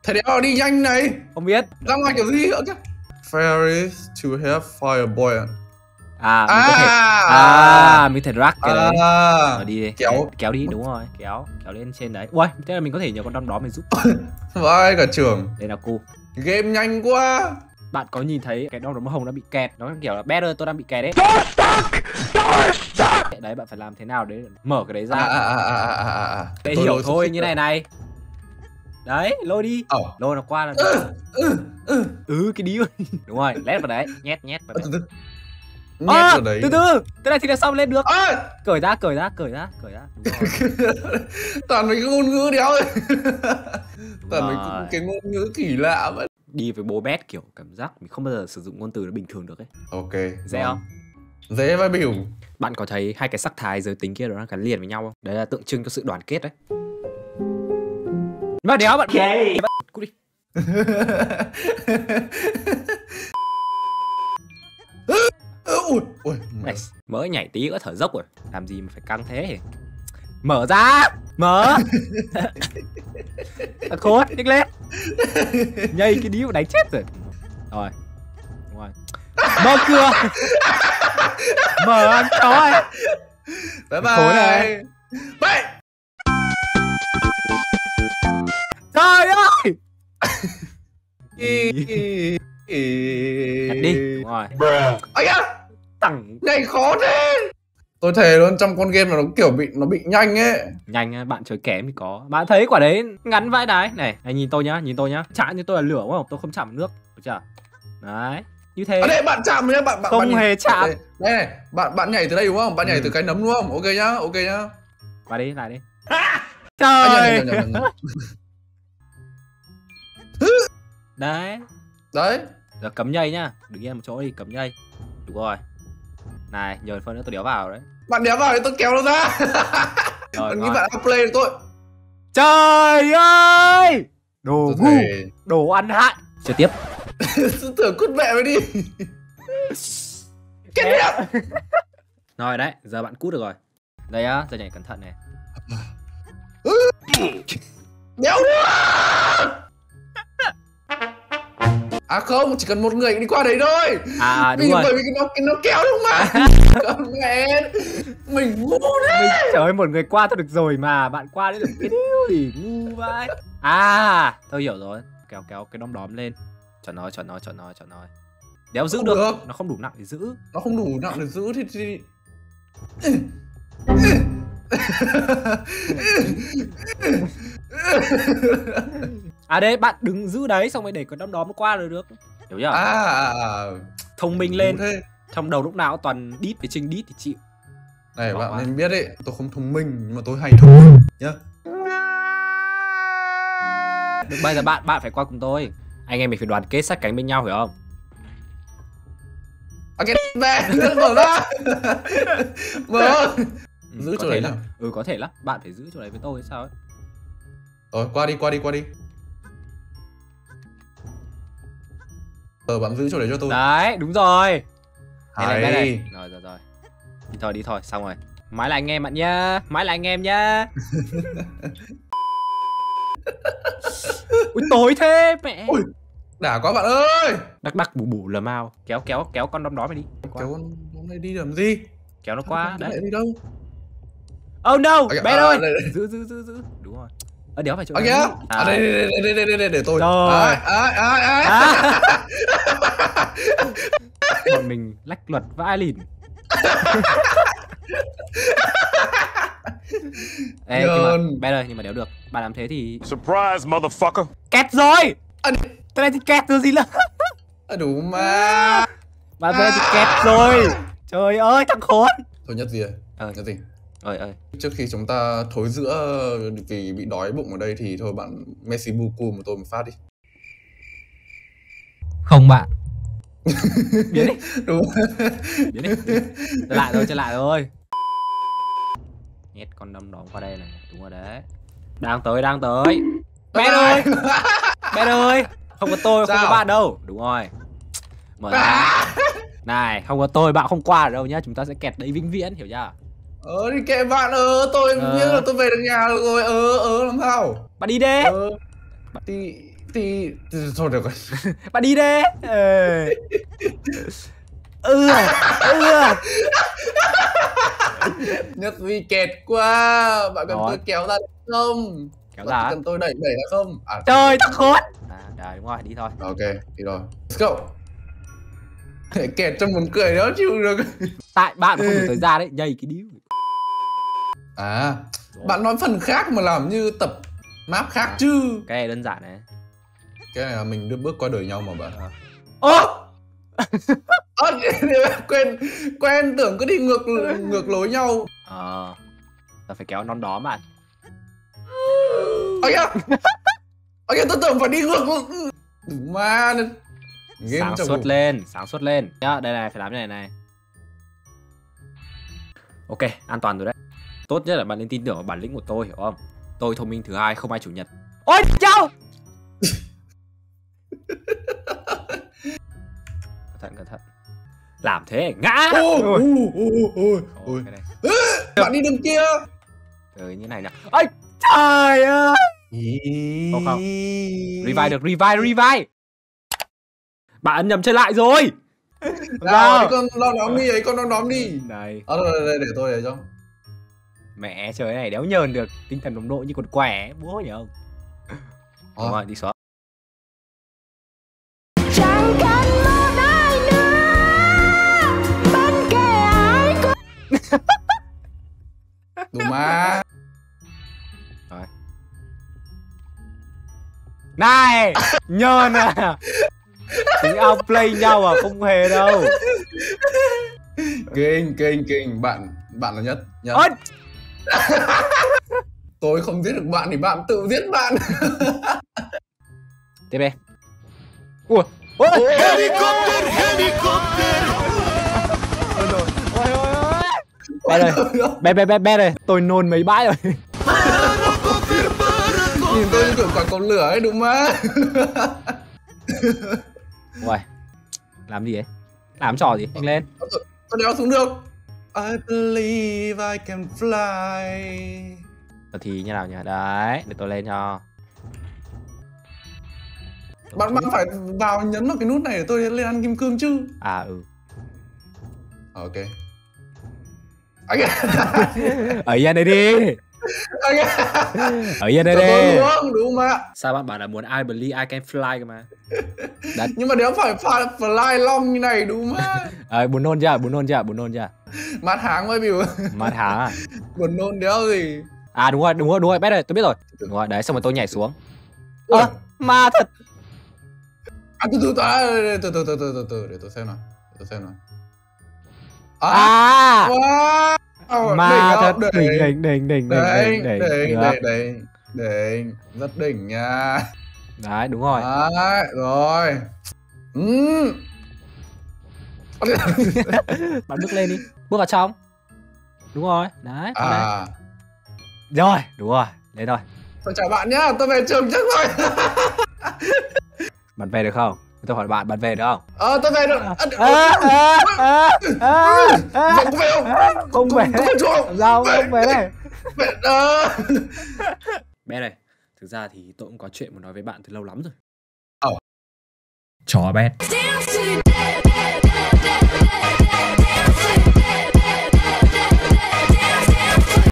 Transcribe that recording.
Thầy đéo đi nhanh này. Không biết. Ra ngoài kiểu gì nữa chứ? Fairies to have fire boy. Mình thể rắc cái đấy. Rồi đi đi. Kéo. Kéo đi, đúng rồi. Kéo lên trên đấy. Ui, thế là mình có thể nhờ con đom đó mình giúp. Vai cả trưởng. Đây là cu. Game nhanh quá. Bạn có nhìn thấy cái đom hồng nó bị kẹt. Nó kiểu là better tôi đang bị kẹt đấy. Đấy, bạn phải làm thế nào để mở cái đấy ra. Để hiểu thôi, như này. Đấy, lôi đi. Lôi nó qua là cái đi. Đúng rồi, lét vào đấy. Nhét vào đấy. Nhét vào đấy. Từ từ. Thế này thì là xong lên được. Cởi ra. Đúng rồi. Toàn mấy cái ngôn ngữ đéo ơi. Toàn mấy cái ngôn ngữ kỳ lạ vậy. Đi với bố bé kiểu cảm giác mình không bao giờ sử dụng ngôn từ nó bình thường được ấy. Ok. Dễ không? Dễ vai biểu. Bạn có thấy hai cái sắc thái giới tính kia nó đang gắn liền với nhau không? Đấy là tượng trưng cho sự đoàn kết đấy. Mà đéo bạn. Cút đi. Ui. Mới nhảy tí có thở dốc rồi. Làm gì mà phải căng thế? Mở ra. Mở. Khốn, nhích lên. Nhây cái đĩ mà đánh chết rồi. Rồi. Đúng rồi. Mở cửa. Mở ăn chó ơi. Bye bye. Bye. Trời ơi. Nhặt đi. Đúng rồi. Ây da. Tặng. Nhanh khó thế. Tôi thề luôn, trong con game nó kiểu bị nhanh ấy. Nhanh, bạn chơi kém thì có. Bạn thấy quả đấy ngắn vãi đái. Này nhìn tôi nhá. Chạm như tôi là lửa đúng không? Tôi không chạm vào nước. Được chưa? Đấy. Như thế. Ở đây bạn chạm nhá, bạn không hề chạm. Đây này, bạn nhảy từ đây đúng không? Bạn nhảy từ cái nấm đúng không? Ok nhá. Qua đi, lại đi. Trời. Đấy. Giờ cấm nhây nhá. Đứng yên một chỗ đi, cấm nhây. Đúng rồi. Này, nhờ phân nữa tôi đéo vào đấy. Bạn đéo vào thì tôi kéo nó ra. Rồi, nghĩ bạn play được tôi. Trời ơi. Đồ ngu. Đồ ăn hại. Chơi tiếp. Tưởng cút mẹ mới đi. Kết đẹp. Rồi đấy, giờ bạn cút được rồi. Đây á, giờ nhảy cẩn thận này. Đéo nữa. Không, chỉ cần một người đi qua đấy thôi. Đúng rồi. Bởi vì nó kéo đúng mà. Mẹ, mình ngu đấy. Trời ơi, một người qua thôi được rồi mà. Bạn qua đấy được cái điều gì ngu vậy. Tôi hiểu rồi. Kéo cái đom đóm lên. Chuẩn rồi. Đéo giữ được. Nó không đủ nặng để giữ. Nó không đủ nặng để giữ thì... Đấy, bạn đứng giữ đấy xong rồi để cái đom đóm nó qua rồi được. Hiểu chưa? Thông minh lên. Trong đầu lúc nào toàn đít với Trinh đít thì chịu. Này bạn nên biết đấy, tôi không thông minh nhưng mà tôi hay thông minh nhá. Được, bây giờ bạn phải qua cùng tôi. Anh em mình phải đoàn kết sát cánh bên nhau, hiểu không? Cái mẹ mở ra. Mở. Giữ chỗ đấy nào. Có thể lắm. Bạn phải giữ chỗ đấy với tôi sao ấy. Rồi, qua đi. Bạn giữ chỗ đấy cho tôi. Đấy, đúng rồi. Đây. Rồi. Đi thôi, xong rồi. Mãi là anh em bạn nhá. Ui, tối thế mẹ. Ui, đã quá bạn ơi. Đắc bù lờ mao. Kéo con đom đó mày đi. Kéo con này đi làm gì? Kéo nó qua. Đấy. Đi đâu? Oh no, bé ơi. Giữ. Đúng rồi. Đéo phải chỗ này. Đây để tôi. Rồi. Bọn mình lách luật vãi lìn. Ê, nhưng mà đéo được. Bạn làm thế thì surprise motherfucker. Kẹt rồi. Cái này thì kẹt rồi gì nữa. Đúng mà. Bạn này thì kẹt rồi. Trời ơi, thằng khốn. Thôi nhất gì Nhất gì. Ơi. Trước khi chúng ta thối giữa vì bị đói bụng ở đây thì thôi bạn Messi Buku một tôi một phát đi. Không bạn. Biến đi. Đúng. Biến đi. Trở lại thôi. Nhét con đom đóm qua đây này. Đúng rồi đấy. Đang tới. Bé ơi. Không có tôi, không có bạn đâu. Đúng rồi. Mở ra. Này, không có tôi, bạn không qua được đâu nhá. Chúng ta sẽ kẹt đấy vĩnh viễn, hiểu chưa? Thì kệ bạn tôi biết là tôi về được nhà rồi. Làm sao? Bạn đi đi. Thì thôi được rồi. Bạn đi đi. Nhất vì kẹt quá. Bạn cần Rồi. tôi kéo ra không? Kéo Bạn ra. cần tôi đẩy ra không? À, Trời thằng khốn. Rồi đúng rồi, đi thôi. ok, đi rồi. Let's go. Kẹt trong buồn cười đó chịu được. Tại bạn không được thời gian đấy, nhây cái điếu. À, bạn nói phần khác mà làm như tập map khác chứ. Cái này đơn giản này. Cái này là mình đưa bước qua đời nhau mà bạn. Ơ, Quen tưởng cứ đi ngược lối nhau. ta phải kéo non đó bạn. Ôi kìa. Ôi kìa, tôi tưởng phải đi ngược. Mà Sáng suốt lên nhá. Đây này, phải làm như này này. Ok, an toàn rồi đấy. Tốt nhất là bạn nên tin tưởng vào bản lĩnh của tôi, hiểu không? Tôi thông minh thứ hai, không ai chủ nhật. Ôi cháu. Cẩn thận. Làm thế ngã. Ôi. Cái này. Bạn đi đường kia. Như thế này nè. Ôi trời ơi. Không. Revive. Bạn ấn nhầm chơi lại rồi. Nào, con lo nóm đi ấy, con lo nóm đi. Này. Đây, để tôi để cho. Mẹ trời này đéo nhờn được tinh thần đồng đội như con quẻ, bố nhỉ không? Đúng rồi, đi xuống. Chẳng cần một ai nữa bên kề ai cũng Đúng mà. Rồi. Này, nhờn à. Tính outplay nhau à, không hề đâu. Kinh, bạn là nhất. Ôi. Tôi không giết được bạn thì bạn tự giết bạn. Tiếp đi. Ui. helicopter. Bé rồi, tôi nôn mấy bãi rồi. Nhìn tôi như kiểu quả cầu lửa ấy đúng mà. Uầy, làm gì ấy? Làm trò gì? Anh lên. Tôi đéo xuống được. I believe I can fly. Thì như nào nhỉ? Đấy, để tôi lên cho. Bạn phải vào nhấn vào cái nút này để tôi lên ăn kim cương chứ. À Ok. Ở yên đây đi. Ở yên đây đi. Tôi luôn, đúng mà. Sao bạn bảo là muốn I believe I can fly cơ mà. Nhưng mà đéo phải fly long như này đúng mà. Buồn nôn chưa? Mát háng mới biểu. Mát háng à? Buồn nôn đéo gì. À đúng rồi, bé rồi, tôi biết rồi. Đúng rồi, đấy xong rồi tôi nhảy xuống. Ma thật. Từ để tôi xem nào. Wow. Ma thật. Đỉnh. Rất đỉnh nha. Đấy, đúng rồi. Đấy, rồi. Bạn bước lên đi. Bước vào trong. Đúng rồi, đấy. Rồi, đúng rồi, lên rồi. Tôi chào bạn nhá, tôi về trường trước rồi. Bạn về được không? Tôi hỏi bạn về được không? Tôi về được. Có về không? Không về. Sao không về đây? Bé này, thực ra thì tôi cũng có chuyện muốn nói với bạn từ lâu lắm rồi. Chó bé.